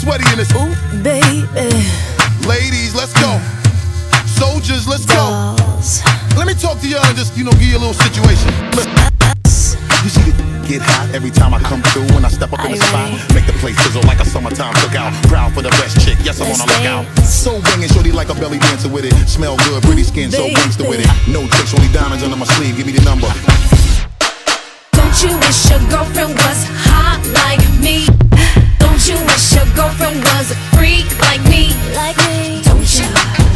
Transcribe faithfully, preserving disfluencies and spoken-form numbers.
sweaty in this. Ooh, baby. Ladies, let's go. Soldiers, let's go. Dolls. Let me talk to y'all and just, you know, give you a little situation. Look, you see it get hot every time I come through. When I step up in the spot, make the place sizzle like a summertime cookout. Proud for the best chick, yes, I'm on a lookout. So banging, shorty like a belly dancer with it. Smell good, pretty skin, so gangster with it. No tricks, only diamonds under my sleeve. Give me the number. Don't you wish your girlfriend was hot like me? Don't you wish your girlfriend was a freak like me? Like me. Don't you?